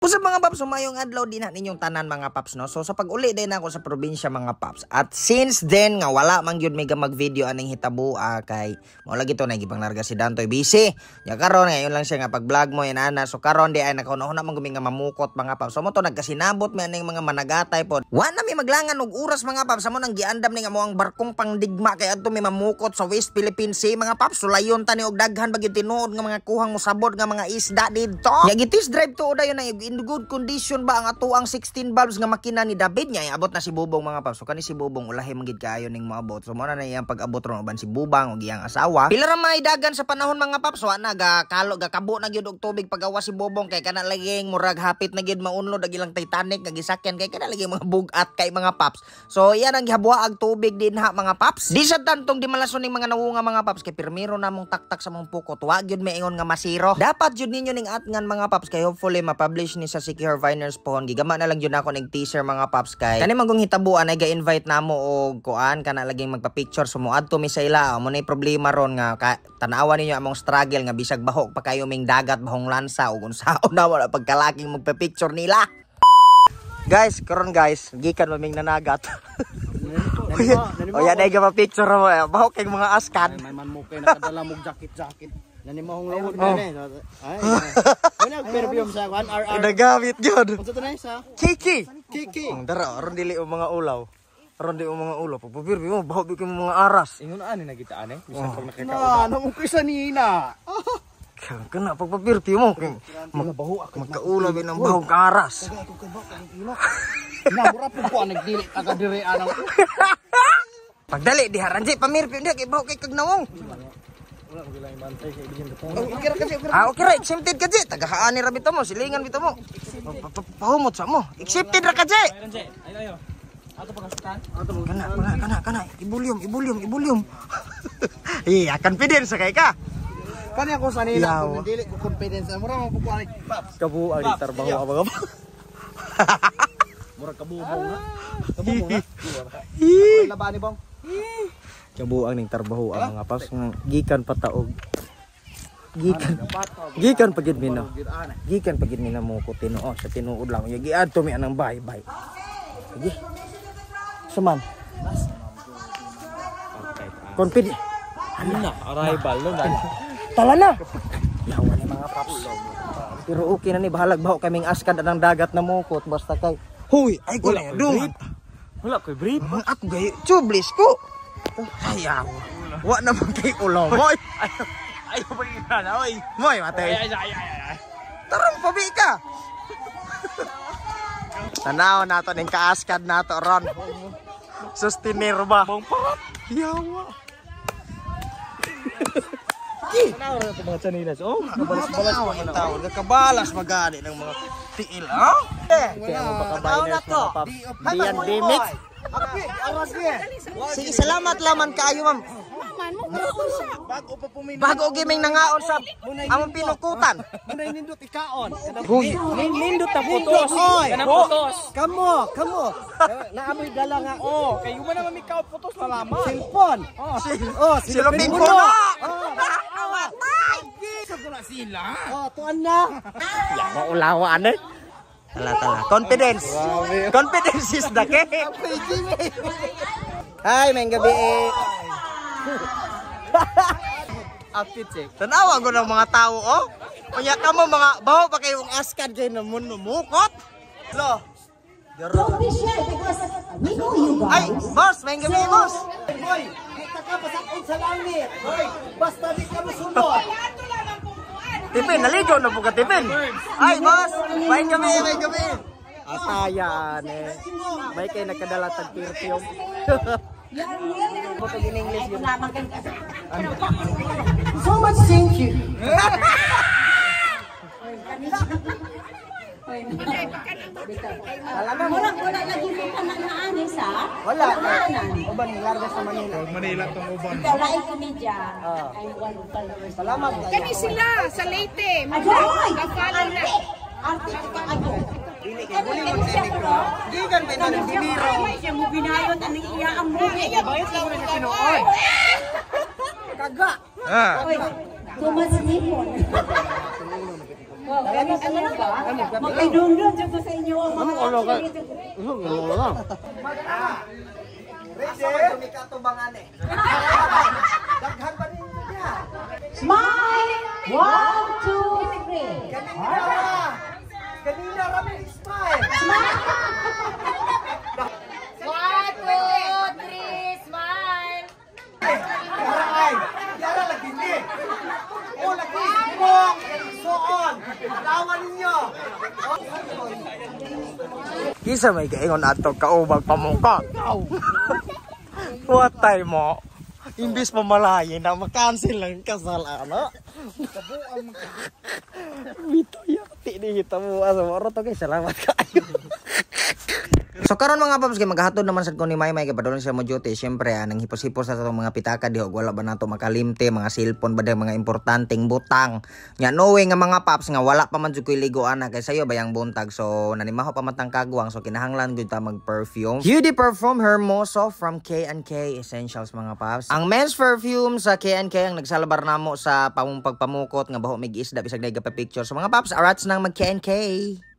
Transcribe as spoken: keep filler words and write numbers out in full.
Usa mga paps, sumayong adlaw din na ninyong tanan mga paps no. So sa pag-uli din ako sa probinsya mga paps. At since then nga wala man gyud mega mag-video aning hitabo ah, kay mao lagi to nagibang larga si Dantoy busy. Ya karon ngayon lang siya nga pag-vlog mo yan ana. So karon di ay nakauna-una man gumi nga mamukot mga paps. So mo to nagkasinabot mi aning mga managatay pod. Wa na mi maglangan og oras mga paps. Amo nang giandam ni nga mo ang barkong pangdigma kay adto mi mamukot sa West Philippine Sea mga paps. Sulayon tani og daghan bagyo tinuod nga mga kuhang mosabod nga mga isda didto. Ya gitis drive to dayon na in good condition ba ang ato ang sixteen valves nga makina ni David nya abot na si Bubong mga paps. So kani si Bubong ulahi man gid kaayo ning moabot. So mo na na iyang pag-abot ron uban si Bubang og iyang asawa. Pila ra may dagan sa panahon mga paps. Wa na ga kalo ga kabo na gyud og tubig pagawa si Bubong kay kana laging murag hapit na gyud maunlod og ilang Titanic nga gisakyan kay kana laging mga bugat kay mga paps. So iyan ang gihabuha ag tubig din ha mga paps. Di sa tantong di malason ning mga nawunga mga paps kay pirmiro namong taktak sa mong pukot. Wa gyud maingon nga masiro. Dapat jud ninyo ning atngan mga paps kay hopefully ma-publish ni sa Secure Viners pohon. Gigama na lang yun ako ng teaser mga paps kay kani magong hitabuan ay ga-invite namo og kuan kana laging magpa-picture sumuad to mi sa ila. Mo nay problema ron nga tanawa ninyo among struggle nga bisag bahok pa kayo ming dagat bahong lansa ug unsaon na wala pagkalaking magpa-picture nila. Guys, karon guys, gikan mo ming nanagat. O yan ay ga-picture mo bahok kay mga askad. May man mo kay nakadala mog jacket-jacket. Nani mahong lawod na ni. Ay. Wala perfume sa one R R. Nagamit gyud. Unsa to na isa? Kiki. Kiki. Ang dara aron dili o mga ulaw. Aron dili o mga ulaw. Pagpapirmi mo baho bikin mo mga aras. Ingon ani nagitaan eh. Bisan pag nakita ko. Na mo kisa nina. Kana pagpapirmi mo kay magbaho ako magkaulaw bin ang bahong aras. Na mura po ko nagdili taga dire anang. Pagdali di haranji pamirpi ndi kay baho kay kagnawong. Ah, okay ra, accepted ka, J. Tagahaani ra bito mo, silingan bito mo. Pahumot sa mo. Accepted ra ka, J. Ayo, ayo. Ato pagasutan. Kana, kana, kana, kana. Ibulyom, ibulyom, ibulyom. Iya, confidence kay ka. Kani ako sa nila, kung dili ko confidence, mura mo po ani. Kabuang ni tarbaho abang abang. Mura kabubong na. Kabubong na. Laban ni bong. Kabuang ning tarbaho ang mga paps nga gikan pataog. Gikan. Gikan pagid mi no. Gikan pagid mi na mo ko tinuod sa tinuod lang. Ya giadto mi anang bay-bay. Sige. Suman. Confident. Ano na, arrival no na. Tala na. Yawa ni mga paps. Pero okay na ni bahalag baho kaming askad anang dagat na mukot basta kay. Huy, ay ko lang do. Wala koy brief. Ako gay chublis ko. Ayaw. Wa naman kay ulaw. Moy. Ayaw ba yun na, oy. Moy, matay. Ay, ay, ay, ay. Tarong pabi ka. Tanaw nato ning kaaskad nato ron. Sustinir ba? Bong parot. Yawa. Tanaw ra to mga chanilas. Oh, kabalas-balas mo na. Tawo, nakabalas magani ng mga tiil, ha? Kaya mo baka biners mga paps. Diyan dimix. Sige, salamat laman kaayo, ma'am. Bago pa pumin. Bago giming nangaon sa among pinukutan. Muna nindot ikaon. Huy, Nindot ta putos. Kana putos. Kamo, kamo. Naamoy dala nga. Oh, kayo man naman ikaw putos malaman. Silpon. Oh, oh, silupin ko na. Sa pula sila. Oh, tuan na. Ya, maulawaan eh. Tala, tala. Confidence. Confidence is the key. Hi, may gabi eh. Outfit check. Tanawa ko ng mga tao, oh. Kanya ka mo mga baho pa kayong askad kayo na munumukot. Lo. Don't be shy because we know you Ay, guys. boss, may gabi, boss. Hoy, kita ka pasakot sa langit. Hoy, basta di ka masunod. Tipin, naligaw na po ka, Tipin. Ay, boss, may gabi, may gabi. Atayan eh. May kayo nagkadala tag-perfume. Putog in English yun. So much thank you. Alam mo, Muna ko na lagi mo ka na naanis ha? wala. Uban, larga sa Manila. Manila tong uban. Ikaw na kami dyan. Ay, one followers. Salamat. Kani sila sa Leyte. Adoy! Mag-follow na. Arte ka ako. Ano yung siya ko no? Gigan pa na ng bibiro. Ay, siya mo binayot ang iya ang movie. Bayad lang na tinuod. Kaga. Ah. Oy, too much nipon. Magkaidungdong dyan ko sa inyo ang mga Ano ka? Ready? Katubangan eh. Daghan pa rin niya. Smile! One, two, three. Kanina! Kanina rami smile! One, two, three, smile! Yara ay! Yara lagi ni! O lagi isbong! Soon! Lawan ninyo! Kisa may kaingon ato kaubag pamungka. Watay mo. Imbis pamalayin na makancel lang kasal ano. Bito yati ni kita mo asa mo to guys. Salamat kaayo. So karon mga paps kay maghatod naman sad ko ni Maymay kay padulong siya mo duty. Syempre anang hipos-hipos sa atong mga pitaka di wala ba nato makalimte mga cellphone ba mga importanteng butang. Nya knowing nga mga paps nga wala pa man jud koy ligoan na kay sayo bayang buntag so nanimaho pa matang kagwang so kinahanglan gud ta mag-perfume. Beauty Perfume Hermoso from K and K Essentials mga paps. Ang men's perfume sa K and K ang nagsalabar namo sa pamupagpamukot nga baho mig isda bisag nagpa picture. So mga paps arats nang mag K and K.